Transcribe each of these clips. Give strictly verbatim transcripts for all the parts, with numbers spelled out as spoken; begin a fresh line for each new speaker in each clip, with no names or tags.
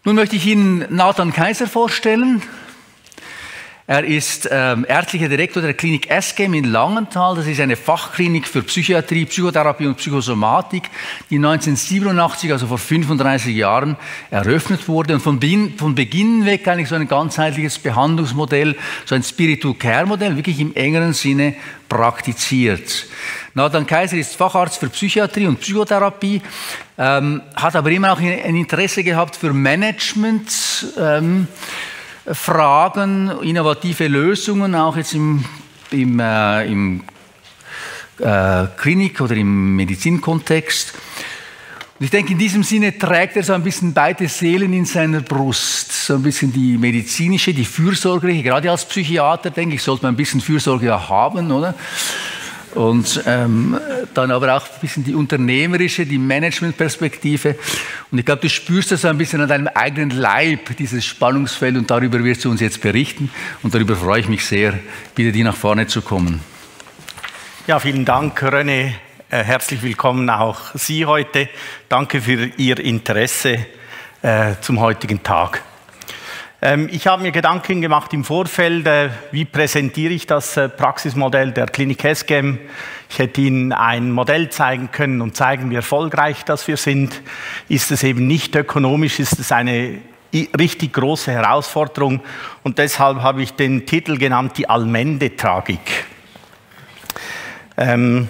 Nun möchte ich Ihnen Nathan Kaiser vorstellen. Er ist ähm, ärztlicher Direktor der Klinik Esgem in Langenthal. Das ist eine Fachklinik für Psychiatrie, Psychotherapie und Psychosomatik, die neunzehnhundertsiebenundachtzig, also vor fünfunddreißig Jahren, eröffnet wurde und von Beginn, von Beginn weg eigentlich so ein ganzheitliches Behandlungsmodell, so ein Spiritual Care Modell, wirklich im engeren Sinne praktiziert. Nathan Kaiser ist Facharzt für Psychiatrie und Psychotherapie, ähm, hat aber immer auch ein Interesse gehabt für Management, ähm, Fragen, innovative Lösungen, auch jetzt im, im, äh, im äh, Klinik- oder im Medizinkontext. Und ich denke, in diesem Sinne trägt er so ein bisschen beide Seelen in seiner Brust. So ein bisschen die medizinische, die fürsorgliche. Gerade als Psychiater, denke ich, sollte man ein bisschen Fürsorge haben, oder? Und ähm, dann aber auch ein bisschen die unternehmerische, die Managementperspektive. Und ich glaube, du spürst das so ein bisschen an deinem eigenen Leib, dieses Spannungsfeld, und darüber wirst du uns jetzt berichten. Und darüber freue ich mich sehr, bitte dir nach vorne zu kommen.
Ja, vielen Dank, René. Äh, herzlich willkommen auch Sie heute. Danke für Ihr Interesse äh, zum heutigen Tag. Ähm, ich habe mir Gedanken gemacht im Vorfeld, äh, wie präsentiere ich das äh, Praxismodell der Klinik Esgem. Ich hätte Ihnen ein Modell zeigen können und zeigen, wie erfolgreich das wir sind. Ist es eben nicht ökonomisch, ist es eine richtig große Herausforderung. Und deshalb habe ich den Titel genannt, die Allmende-Tragik. Ähm,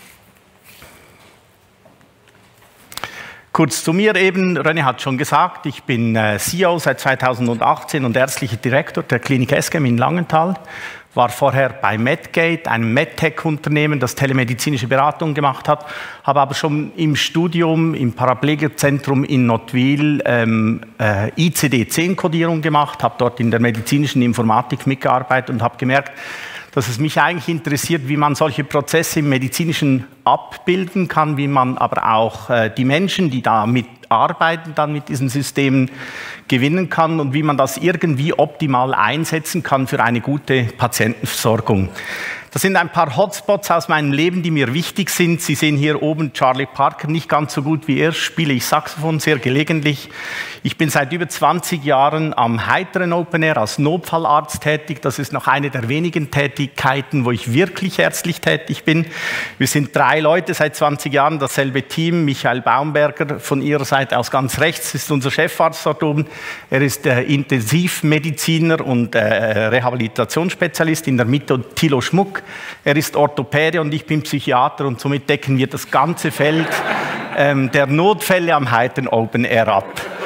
Kurz zu mir eben, René hat schon gesagt, ich bin äh, C E O seit zweitausendachtzehn und ärztlicher Direktor der Klinik Esgem in Langenthal. War vorher bei Medgate, einem MedTech-Unternehmen, das telemedizinische Beratung gemacht hat, habe aber schon im Studium im Paraplegikerzentrum in Nottwil ähm, äh, I C D zehn Kodierung gemacht, habe dort in der medizinischen Informatik mitgearbeitet und habe gemerkt, dass es mich eigentlich interessiert, wie man solche Prozesse im Medizinischen abbilden kann, wie man aber auch äh, die Menschen, die da mitarbeiten, dann mit diesen Systemen gewinnen kann und wie man das irgendwie optimal einsetzen kann für eine gute Patientenversorgung. Das sind ein paar Hotspots aus meinem Leben, die mir wichtig sind. Sie sehen hier oben Charlie Parker, nicht ganz so gut wie er, spiele ich Saxophon sehr gelegentlich. Ich bin seit über zwanzig Jahren am Heiteren Open Air als Notfallarzt tätig. Das ist noch eine der wenigen Tätigkeiten, wo ich wirklich ärztlich tätig bin. Wir sind drei Leute seit zwanzig Jahren, dasselbe Team. Michael Baumberger von Ihrer Seite aus ganz rechts ist unser Chefarzt dort oben. Er ist äh, Intensivmediziner und äh, Rehabilitationsspezialist. In der Mitte Thilo Schmuck. Er ist Orthopäde und ich bin Psychiater und somit decken wir das ganze Feld ähm, der Notfälle am Heiteren Open Air ab.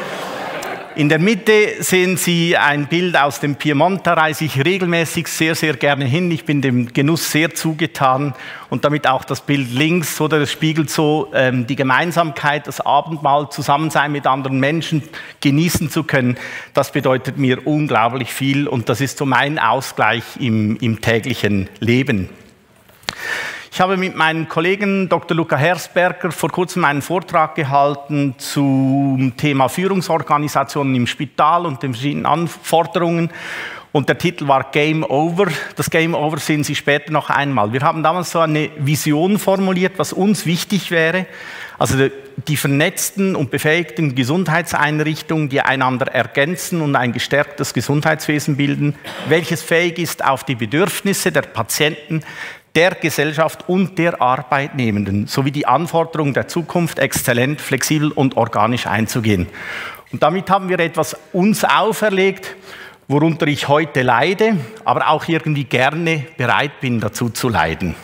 In der Mitte sehen Sie ein Bild aus dem Piemont, da reise ich regelmäßig sehr, sehr gerne hin. Ich bin dem Genuss sehr zugetan und damit auch das Bild links, oder das spiegelt so ähm, die Gemeinsamkeit, das Abendmahl, Zusammensein mit anderen Menschen genießen zu können. Das bedeutet mir unglaublich viel und das ist so mein Ausgleich im, im täglichen Leben. Ich habe mit meinem Kollegen Doktor Luca Hersberger vor kurzem einen Vortrag gehalten zum Thema Führungsorganisationen im Spital und den verschiedenen Anforderungen. Und der Titel war Game Over. Das Game Over sehen Sie später noch einmal. Wir haben damals so eine Vision formuliert, was uns wichtig wäre. Also die vernetzten und befähigten Gesundheitseinrichtungen, die einander ergänzen und ein gestärktes Gesundheitswesen bilden, welches fähig ist, auf die Bedürfnisse der Patienten, der Gesellschaft und der Arbeitnehmenden sowie die Anforderungen der Zukunft exzellent, flexibel und organisch einzugehen. Und damit haben wir etwas uns auferlegt, worunter ich heute leide, aber auch irgendwie gerne bereit bin, dazu zu leiden.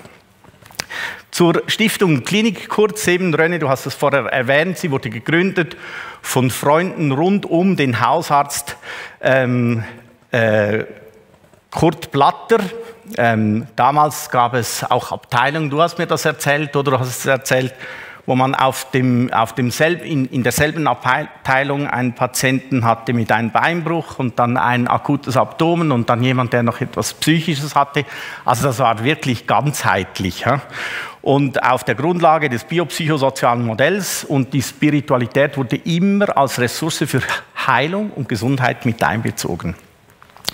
Zur Stiftung Klinik kurz eben, René, du hast es vorher erwähnt, sie wurde gegründet von Freunden rund um den Hausarzt ähm, äh, Kurt Blatter. Ähm, damals gab es auch Abteilungen, du hast mir das erzählt oder du hast es erzählt, wo man auf dem, auf demselben, in, in derselben Abteilung einen Patienten hatte mit einem Beinbruch und dann ein akutes Abdomen und dann jemand, der noch etwas Psychisches hatte. Also das war wirklich ganzheitlich. Ja? Und auf der Grundlage des biopsychosozialen Modells und die Spiritualität wurde immer als Ressource für Heilung und Gesundheit mit einbezogen.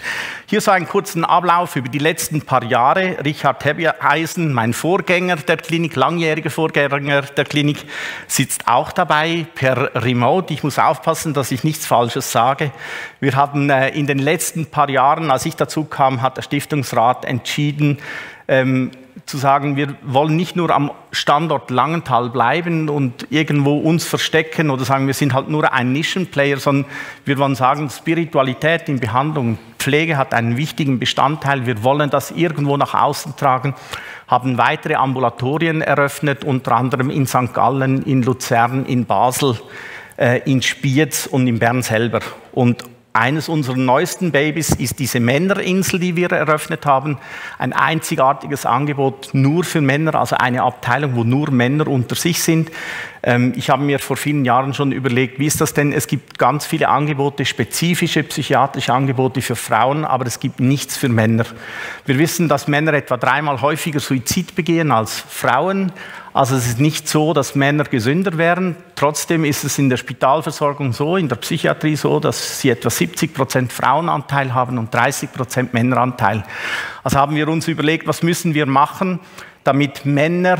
Hier so einen kurzen Ablauf über die letzten paar Jahre. Richard Hebeisen, mein Vorgänger der Klinik, langjähriger Vorgänger der Klinik, sitzt auch dabei per Remote. Ich muss aufpassen, dass ich nichts Falsches sage. Wir haben äh, in den letzten paar Jahren, als ich dazu kam, hat der Stiftungsrat entschieden, ähm, zu sagen, wir wollen nicht nur am Standort Langenthal bleiben und irgendwo uns verstecken oder sagen, wir sind halt nur ein Nischenplayer, sondern wir wollen sagen, Spiritualität in Behandlung und Pflege hat einen wichtigen Bestandteil. Wir wollen das irgendwo nach außen tragen, haben weitere Ambulatorien eröffnet, unter anderem in Sankt Gallen, in Luzern, in Basel, äh, in Spiez und in Bern selber. Und eines unserer neuesten Babys ist diese Männerinsel, die wir eröffnet haben. Ein einzigartiges Angebot nur für Männer, also eine Abteilung, wo nur Männer unter sich sind. Ähm, ich habe mir vor vielen Jahren schon überlegt, wie ist das denn? Es gibt ganz viele Angebote, spezifische psychiatrische Angebote für Frauen, aber es gibt nichts für Männer. Wir wissen, dass Männer etwa dreimal häufiger Suizid begehen als Frauen. Also es ist nicht so, dass Männer gesünder wären. Trotzdem ist es in der Spitalversorgung so, in der Psychiatrie so, dass sie etwa siebzig Prozent Frauenanteil haben und dreißig Prozent Männeranteil. Also haben wir uns überlegt, was müssen wir machen, damit Männer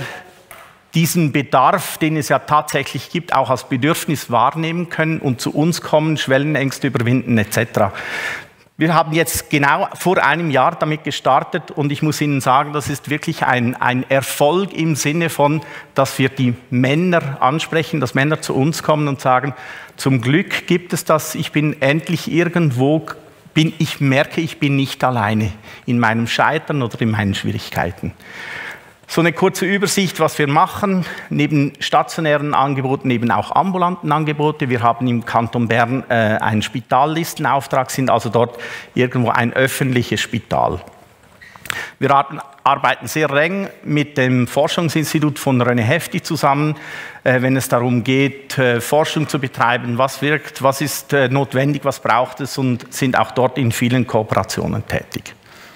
diesen Bedarf, den es ja tatsächlich gibt, auch als Bedürfnis wahrnehmen können und zu uns kommen, Schwellenängste überwinden et cetera. Wir haben jetzt genau vor einem Jahr damit gestartet und ich muss Ihnen sagen, das ist wirklich ein, ein Erfolg im Sinne von, dass wir die Männer ansprechen, dass Männer zu uns kommen und sagen, zum Glück gibt es das, ich bin endlich irgendwo, bin, ich merke, ich bin nicht alleine in meinem Scheitern oder in meinen Schwierigkeiten. So eine kurze Übersicht, was wir machen, neben stationären Angeboten, neben auch ambulanten Angebote. Wir haben im Kanton Bern äh, einen Spitallistenauftrag, sind also dort irgendwo ein öffentliches Spital. Wir arbeiten sehr eng mit dem Forschungsinstitut von René Hefti zusammen, äh, wenn es darum geht, äh, Forschung zu betreiben, was wirkt, was ist äh, notwendig, was braucht es und sind auch dort in vielen Kooperationen tätig.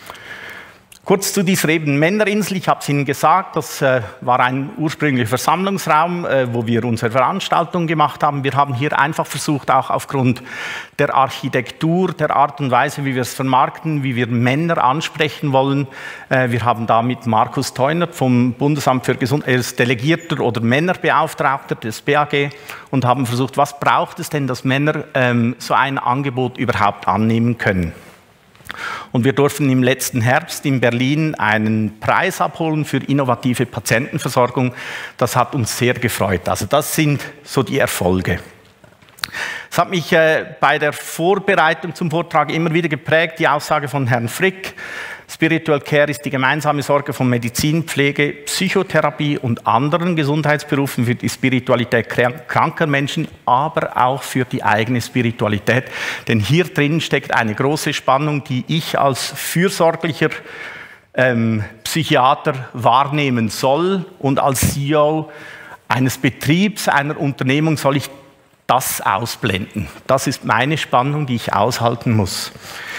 Kurz zu dieser eben Männerinsel. Ich habe es Ihnen gesagt, das äh, war ein ursprünglicher Versammlungsraum, äh, wo wir unsere Veranstaltung gemacht haben. Wir haben hier einfach versucht, auch aufgrund der Architektur, der Art und Weise, wie wir es vermarkten, wie wir Männer ansprechen wollen. Äh, wir haben da mit Markus Teunert vom Bundesamt für Gesundheit, er ist Delegierter oder Männerbeauftragter des B A G und haben versucht, was braucht es denn, dass Männer ähm, so ein Angebot überhaupt annehmen können. Und wir durften im letzten Herbst in Berlin einen Preis abholen für innovative Patientenversorgung. Das hat uns sehr gefreut. Also das sind so die Erfolge. Es hat mich äh, bei der Vorbereitung zum Vortrag immer wieder geprägt, die Aussage von Herrn Frick. Spiritual Care ist die gemeinsame Sorge von Medizin, Pflege, Psychotherapie und anderen Gesundheitsberufen für die Spiritualität kranker Menschen, aber auch für die eigene Spiritualität. Denn hier drin steckt eine große Spannung, die ich als fürsorglicher ähm, Psychiater wahrnehmen soll. Und als C E O eines Betriebs, einer Unternehmung soll ich das ausblenden. Das ist meine Spannung, die ich aushalten muss.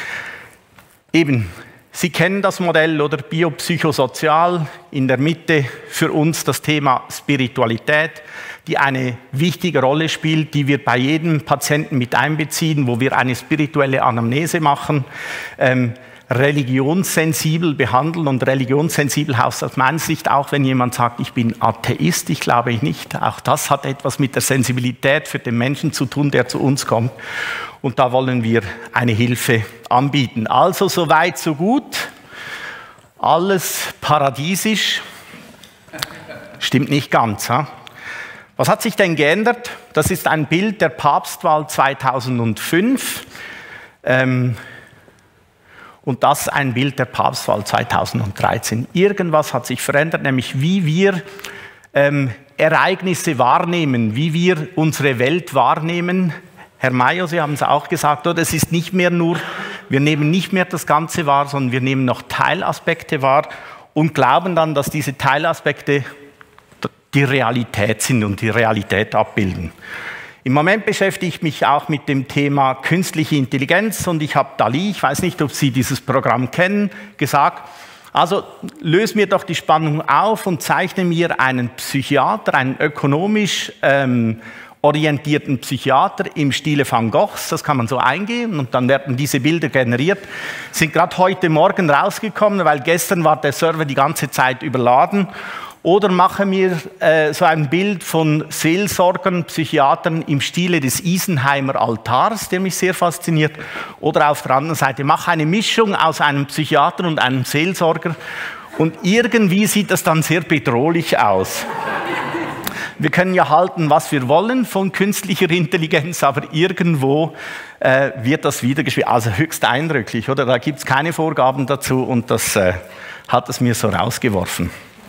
Eben. Sie kennen das Modell oder biopsychosozial, in der Mitte für uns das Thema Spiritualität, die eine wichtige Rolle spielt, die wir bei jedem Patienten mit einbeziehen, wo wir eine spirituelle Anamnese machen, ähm, religionssensibel behandeln und religionssensibel heißt aus meiner Sicht auch, wenn jemand sagt, ich bin Atheist, ich glaube ich nicht, auch das hat etwas mit der Sensibilität für den Menschen zu tun, der zu uns kommt. Und da wollen wir eine Hilfe anbieten. Also so weit, so gut. Alles paradiesisch. Stimmt nicht ganz. Ha? Was hat sich denn geändert? Das ist ein Bild der Papstwahl zweitausendfünf. Ähm, und das ein Bild der Papstwahl zweitausenddreizehn. Irgendwas hat sich verändert, nämlich wie wir ähm, Ereignisse wahrnehmen, wie wir unsere Welt wahrnehmen. Herr Mayo, Sie haben es auch gesagt, oder? Es ist nicht mehr nur, wir nehmen nicht mehr das Ganze wahr, sondern wir nehmen noch Teilaspekte wahr und glauben dann, dass diese Teilaspekte die Realität sind und die Realität abbilden. Im Moment beschäftige ich mich auch mit dem Thema künstliche Intelligenz und ich habe Dali, ich weiß nicht, ob Sie dieses Programm kennen, gesagt, also löse mir doch die Spannung auf und zeichne mir einen Psychiater, einen ökonomisch ähm, orientierten Psychiater im Stile Van Goghs, das kann man so eingeben und dann werden diese Bilder generiert, sind gerade heute Morgen rausgekommen, weil gestern war der Server die ganze Zeit überladen. Oder mache mir äh, so ein Bild von Seelsorgern, Psychiatern im Stile des Isenheimer Altars, der mich sehr fasziniert. Oder auf der anderen Seite, mache eine Mischung aus einem Psychiater und einem Seelsorger und irgendwie sieht das dann sehr bedrohlich aus. Wir können ja halten, was wir wollen von künstlicher Intelligenz, aber irgendwo äh, wird das wiedergespiegelt. Also höchst eindrücklich, oder? Da gibt es keine Vorgaben dazu und das äh, hat es mir so rausgeworfen.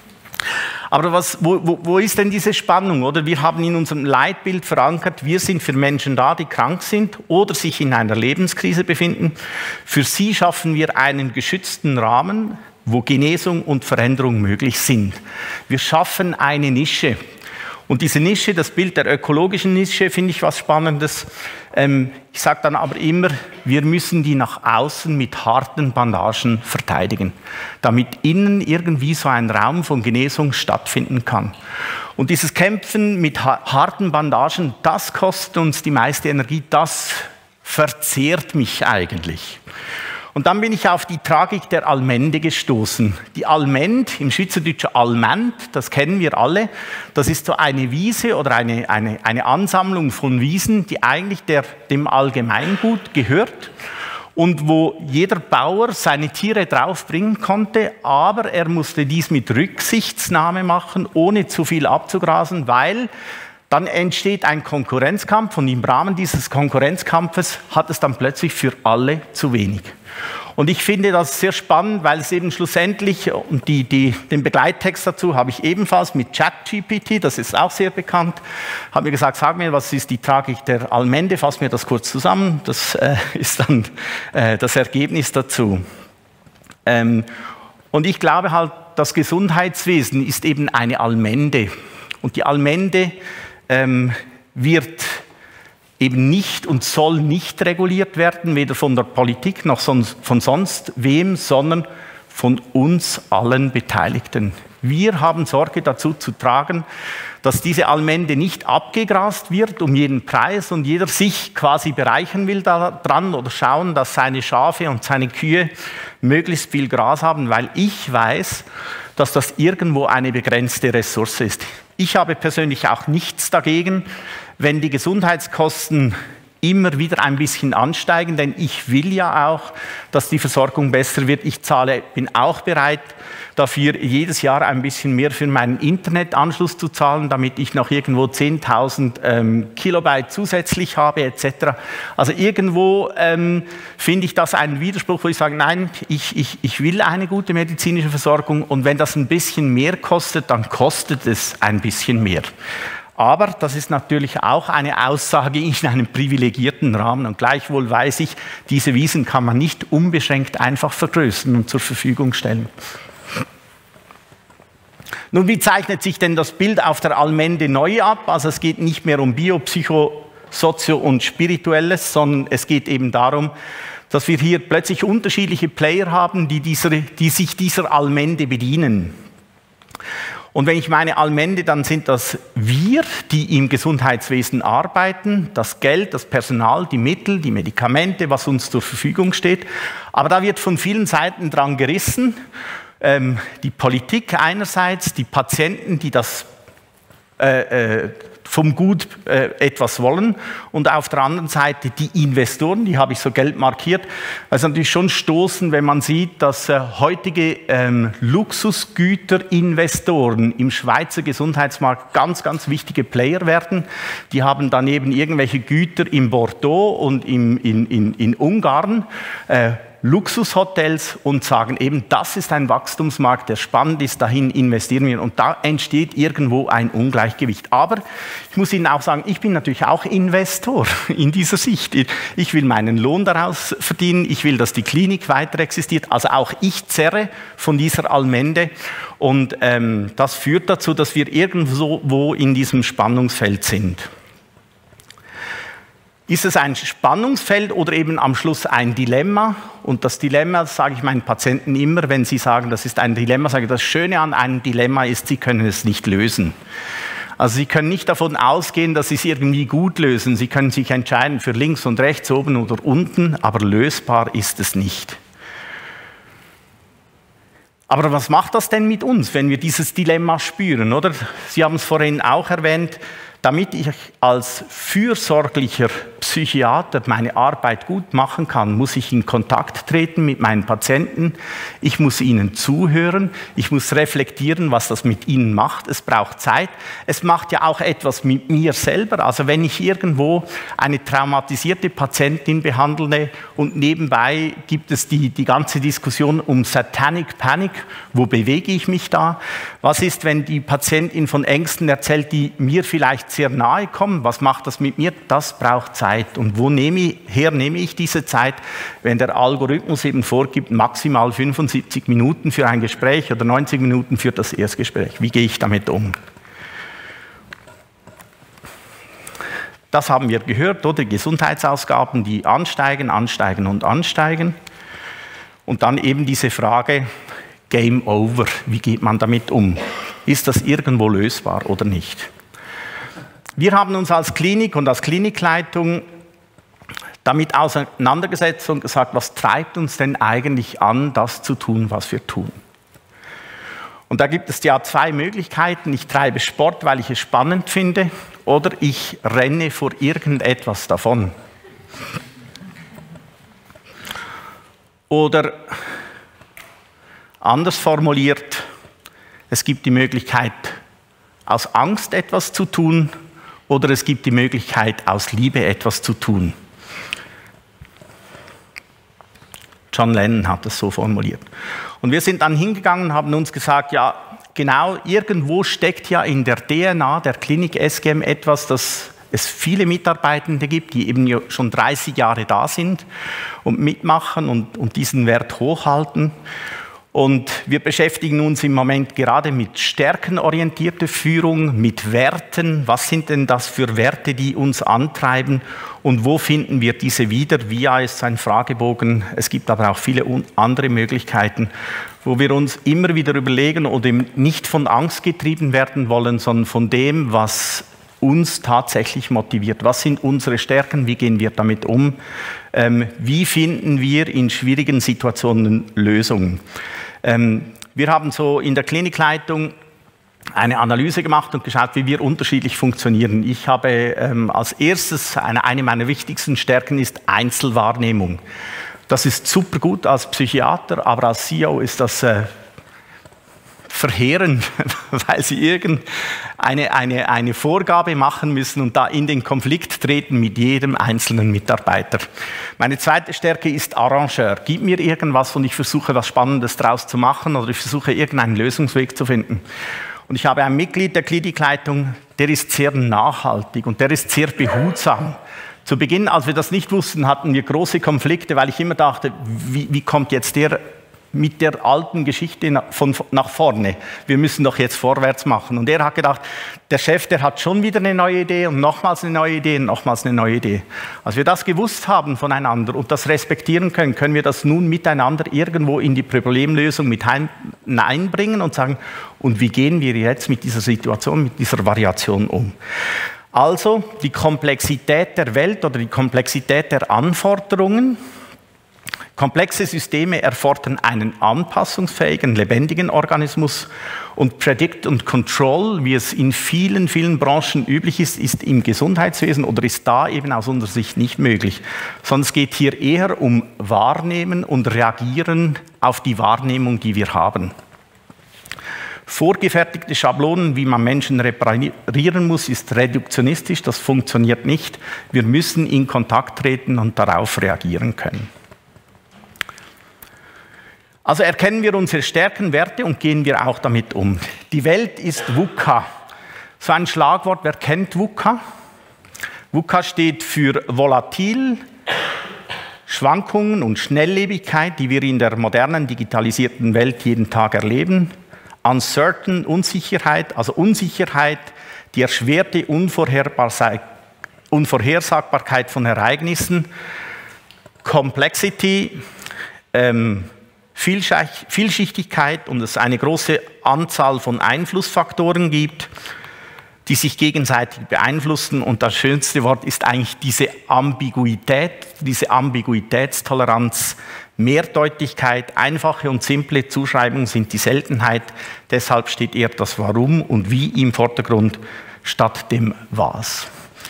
Aber was, wo, wo, wo ist denn diese Spannung? Oder? Wir haben in unserem Leitbild verankert, wir sind für Menschen da, die krank sind oder sich in einer Lebenskrise befinden. Für sie schaffen wir einen geschützten Rahmen, wo Genesung und Veränderung möglich sind. Wir schaffen eine Nische. Und diese Nische, das Bild der ökologischen Nische, finde ich was Spannendes. Ähm, ich sage dann aber immer, wir müssen die nach außen mit harten Bandagen verteidigen, damit innen irgendwie so ein Raum von Genesung stattfinden kann. Und dieses Kämpfen mit harten Bandagen, das kostet uns die meiste Energie, das verzehrt mich eigentlich. Und dann bin ich auf die Tragik der Allmende gestoßen. Die Allmend, im Schweizerdeutschen Allmend, das kennen wir alle, das ist so eine Wiese oder eine, eine, eine Ansammlung von Wiesen, die eigentlich der, dem Allgemeingut gehört und wo jeder Bauer seine Tiere draufbringen konnte, aber er musste dies mit Rücksichtsnahme machen, ohne zu viel abzugrasen, weil dann entsteht ein Konkurrenzkampf und im Rahmen dieses Konkurrenzkampfes hat es dann plötzlich für alle zu wenig. Und ich finde das sehr spannend, weil es eben schlussendlich, und die, die, den Begleittext dazu habe ich ebenfalls mit ChatGPT, das ist auch sehr bekannt, habe mir gesagt, sag mir, was ist die Tragik der Allmende, fass mir das kurz zusammen, das äh, ist dann äh, das Ergebnis dazu. Ähm, und ich glaube halt, das Gesundheitswesen ist eben eine Allmende. Und die Allmende ähm, wird eben nicht und soll nicht reguliert werden, weder von der Politik noch sonst, von sonst wem, sondern von uns allen Beteiligten. Wir haben Sorge dazu zu tragen, dass diese Allmende nicht abgegrast wird um jeden Preis und jeder sich quasi bereichern will daran oder schauen, dass seine Schafe und seine Kühe möglichst viel Gras haben, weil ich weiß, dass das irgendwo eine begrenzte Ressource ist. Ich habe persönlich auch nichts dagegen, wenn die Gesundheitskosten immer wieder ein bisschen ansteigen, denn ich will ja auch, dass die Versorgung besser wird. Ich zahle, bin auch bereit, dafür jedes Jahr ein bisschen mehr für meinen Internetanschluss zu zahlen, damit ich noch irgendwo zehntausend ähm, Kilobyte zusätzlich habe et cetera. Also irgendwo ähm, finde ich das einen Widerspruch, wo ich sage, nein, ich, ich, ich will eine gute medizinische Versorgung und wenn das ein bisschen mehr kostet, dann kostet es ein bisschen mehr. Aber das ist natürlich auch eine Aussage in einem privilegierten Rahmen. Und gleichwohl weiß ich, diese Wiesen kann man nicht unbeschränkt einfach vergrößern und zur Verfügung stellen. Nun, wie zeichnet sich denn das Bild auf der Allmende neu ab? Also es geht nicht mehr um Bio, Psycho, Sozio und Spirituelles, sondern es geht eben darum, dass wir hier plötzlich unterschiedliche Player haben, die, dieser, die sich dieser Allmende bedienen. Und wenn ich meine Allmende, dann sind das wir, die im Gesundheitswesen arbeiten, das Geld, das Personal, die Mittel, die Medikamente, was uns zur Verfügung steht. Aber da wird von vielen Seiten dran gerissen. Ähm, die Politik einerseits, die Patienten, die das äh, äh, vom Gut äh, etwas wollen und auf der anderen Seite die Investoren, die habe ich so gelb markiert. Also natürlich schon stoßen, wenn man sieht, dass äh, heutige ähm, Luxusgüterinvestoren im Schweizer Gesundheitsmarkt ganz, ganz wichtige Player werden. Die haben daneben irgendwelche Güter in Bordeaux und im, in, in, in Ungarn, äh, Luxushotels und sagen eben, das ist ein Wachstumsmarkt, der spannend ist, dahin investieren wir. Und da entsteht irgendwo ein Ungleichgewicht. Aber ich muss Ihnen auch sagen, ich bin natürlich auch Investor in dieser Sicht. Ich will meinen Lohn daraus verdienen, ich will, dass die Klinik weiter existiert. Also auch ich zerre von dieser Allmende. Und ähm, das führt dazu, dass wir irgendwo in diesem Spannungsfeld sind. Ist es ein Spannungsfeld oder eben am Schluss ein Dilemma? Und das Dilemma, das sage ich meinen Patienten immer, wenn sie sagen, das ist ein Dilemma, sage ich, das Schöne an einem Dilemma ist, sie können es nicht lösen. Also Sie können nicht davon ausgehen, dass Sie es irgendwie gut lösen. Sie können sich entscheiden für links und rechts, oben oder unten, aber lösbar ist es nicht. Aber was macht das denn mit uns, wenn wir dieses Dilemma spüren, oder? Sie haben es vorhin auch erwähnt, damit ich als fürsorglicher Psychiater meine Arbeit gut machen kann, muss ich in Kontakt treten mit meinen Patienten. Ich muss ihnen zuhören. Ich muss reflektieren, was das mit ihnen macht. Es braucht Zeit. Es macht ja auch etwas mit mir selber. Also wenn ich irgendwo eine traumatisierte Patientin behandle und nebenbei gibt es die, die ganze Diskussion um Satanic Panic, wo bewege ich mich da? Was ist, wenn die Patientin von Ängsten erzählt, die mir vielleicht sehr nahe kommen? Was macht das mit mir? Das braucht Zeit. Und woher nehme ich diese Zeit, wenn der Algorithmus eben vorgibt, maximal fünfundsiebzig Minuten für ein Gespräch oder neunzig Minuten für das Erstgespräch? Wie gehe ich damit um? Das haben wir gehört, oder? Gesundheitsausgaben, die ansteigen, ansteigen und ansteigen. Und dann eben diese Frage, Game over, wie geht man damit um? Ist das irgendwo lösbar oder nicht? Wir haben uns als Klinik und als Klinikleitung damit auseinandergesetzt und gesagt, was treibt uns denn eigentlich an, das zu tun, was wir tun? Und da gibt es ja zwei Möglichkeiten. Ich treibe Sport, weil ich es spannend finde, oder ich renne vor irgendetwas davon. Oder anders formuliert, es gibt die Möglichkeit, aus Angst etwas zu tun, oder es gibt die Möglichkeit, aus Liebe etwas zu tun. John Lennon hat das so formuliert. Und wir sind dann hingegangen und haben uns gesagt, ja, genau, irgendwo steckt ja in der D N A der Klinik S G M etwas, dass es viele Mitarbeitende gibt, die eben schon dreißig Jahre da sind und mitmachen und, und diesen Wert hochhalten. Und wir beschäftigen uns im Moment gerade mit stärkenorientierter Führung, mit Werten. Was sind denn das für Werte, die uns antreiben? Und wo finden wir diese wieder? V I A ist ein Fragebogen. Es gibt aber auch viele andere Möglichkeiten, wo wir uns immer wieder überlegen und eben nicht von Angst getrieben werden wollen, sondern von dem, was uns tatsächlich motiviert. Was sind unsere Stärken? Wie gehen wir damit um? Ähm, wie finden wir in schwierigen Situationen Lösungen? Ähm, wir haben so in der Klinikleitung eine Analyse gemacht und geschaut, wie wir unterschiedlich funktionieren. Ich habe ähm, als erstes, eine, eine meiner wichtigsten Stärken ist Einzelwahrnehmung. Das ist super gut als Psychiater, aber als C E O ist das äh, verheerend, weil sie irgendeine eine, eine Vorgabe machen müssen und da in den Konflikt treten mit jedem einzelnen Mitarbeiter. Meine zweite Stärke ist Arrangeur. Gib mir irgendwas und ich versuche, was Spannendes daraus zu machen oder ich versuche, irgendeinen Lösungsweg zu finden. Und ich habe ein Mitglied der Klinikleitung, der ist sehr nachhaltig und der ist sehr behutsam. Zu Beginn, als wir das nicht wussten, hatten wir große Konflikte, weil ich immer dachte, wie, wie kommt jetzt der mit der alten Geschichte von nach vorne. Wir müssen doch jetzt vorwärts machen. Und er hat gedacht, der Chef, der hat schon wieder eine neue Idee und nochmals eine neue Idee und nochmals eine neue Idee. Als wir das gewusst haben voneinander und das respektieren können, können wir das nun miteinander irgendwo in die Problemlösung mit hineinbringen und sagen, und wie gehen wir jetzt mit dieser Situation, mit dieser Variation um? Also die Komplexität der Welt oder die Komplexität der Anforderungen. Komplexe Systeme erfordern einen anpassungsfähigen, lebendigen Organismus und Predict und Control, wie es in vielen, vielen Branchen üblich ist, ist im Gesundheitswesen oder ist da eben aus unserer Sicht nicht möglich. Sondern es geht hier eher um Wahrnehmen und Reagieren auf die Wahrnehmung, die wir haben. Vorgefertigte Schablonen, wie man Menschen reparieren muss, ist reduktionistisch, das funktioniert nicht. Wir müssen in Kontakt treten und darauf reagieren können. Also erkennen wir unsere Stärken, Werte und gehen wir auch damit um. Die Welt ist VUCA. So ein Schlagwort, wer kennt VUCA? VUCA steht für volatil, Schwankungen und Schnelllebigkeit, die wir in der modernen, digitalisierten Welt jeden Tag erleben. Uncertain, Unsicherheit, also Unsicherheit, die erschwerte Unvorhersagbarkeit von Ereignissen. Complexity, ähm, Vielschichtigkeit und es eine große Anzahl von Einflussfaktoren gibt. die sich gegenseitig beeinflussen. Und das schönste Wort ist eigentlich diese Ambiguität, diese Ambiguitätstoleranz. Mehrdeutigkeit, einfache und simple Zuschreibungen sind die Seltenheit. Deshalb steht eher das Warum und Wie im Vordergrund statt dem Was.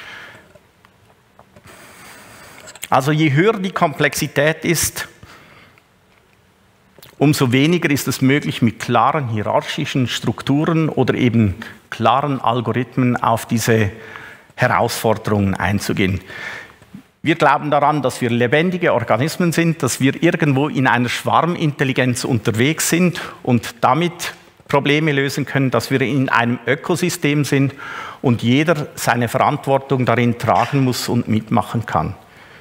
Also je höher die Komplexität ist, umso weniger ist es möglich, mit klaren hierarchischen Strukturen oder eben klaren Algorithmen auf diese Herausforderungen einzugehen. Wir glauben daran, dass wir lebendige Organismen sind, dass wir irgendwo in einer Schwarmintelligenz unterwegs sind und damit Probleme lösen können, dass wir in einem Ökosystem sind und jeder seine Verantwortung darin tragen muss und mitmachen kann.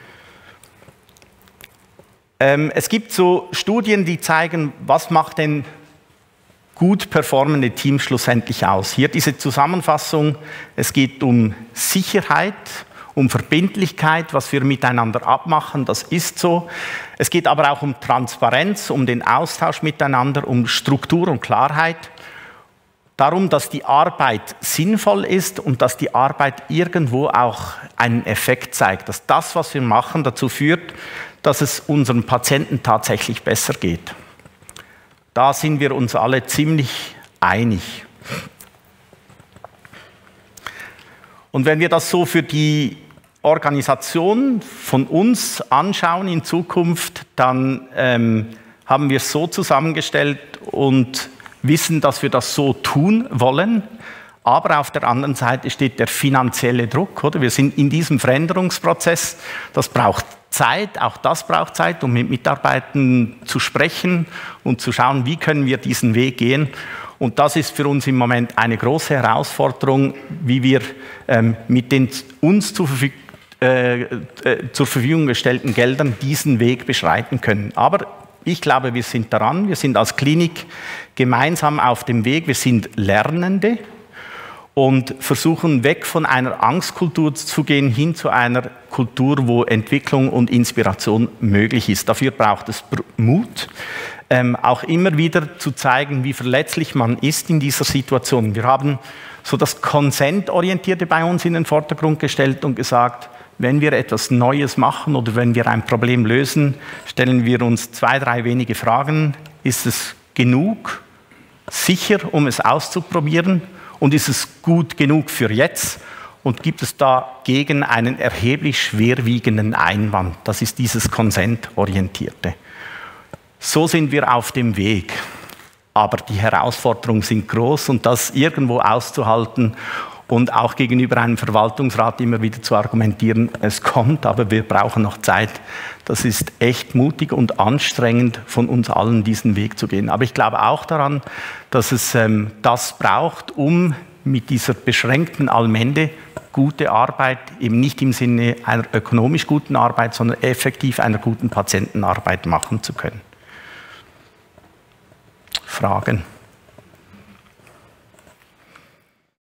Ähm, es gibt so Studien, die zeigen, was macht denn gut performende Teams schlussendlich aus. Hier diese Zusammenfassung, es geht um Sicherheit, um Verbindlichkeit, was wir miteinander abmachen, das ist so. Es geht aber auch um Transparenz, um den Austausch miteinander, um Struktur und Klarheit. Darum, dass die Arbeit sinnvoll ist und dass die Arbeit irgendwo auch einen Effekt zeigt. Dass das, was wir machen, dazu führt, dass es unseren Patienten tatsächlich besser geht. Da sind wir uns alle ziemlich einig. Und wenn wir das so für die Organisation von uns anschauen in Zukunft, dann ähm, haben wir es so zusammengestellt und wissen, dass wir das so tun wollen. Aber auf der anderen Seite steht der finanzielle Druck. Oder? Wir sind in diesem Veränderungsprozess. Das braucht Zeit, auch das braucht Zeit, um mit Mitarbeitern zu sprechen und zu schauen, wie können wir diesen Weg gehen. Und das ist für uns im Moment eine große Herausforderung, wie wir ähm, mit den uns zur, Verfüg äh, äh, zur Verfügung gestellten Geldern diesen Weg beschreiten können. Aber ich glaube, wir sind daran, wir sind als Klinik gemeinsam auf dem Weg, wir sind Lernende und versuchen weg von einer Angstkultur zu gehen, hin zu einer Kultur, wo Entwicklung und Inspiration möglich ist. Dafür braucht es Mut. Ähm, auch immer wieder zu zeigen, wie verletzlich man ist in dieser Situation. Wir haben so das Consent-Orientierte bei uns in den Vordergrund gestellt und gesagt, wenn wir etwas Neues machen oder wenn wir ein Problem lösen, stellen wir uns zwei, drei wenige Fragen. Ist es genug, sicher, um es auszuprobieren? Und ist es gut genug für jetzt? Und gibt es dagegen einen erheblich schwerwiegenden Einwand? Das ist dieses Consent-Orientierte. So sind wir auf dem Weg, aber die Herausforderungen sind groß und das irgendwo auszuhalten und auch gegenüber einem Verwaltungsrat immer wieder zu argumentieren, es kommt, aber wir brauchen noch Zeit. Das ist echt mutig und anstrengend von uns allen, diesen Weg zu gehen. Aber ich glaube auch daran, dass es ähm, das braucht, um mit dieser beschränkten Allmende gute Arbeit, eben nicht im Sinne einer ökonomisch guten Arbeit, sondern effektiv einer guten Patientenarbeit machen zu können. Fragen?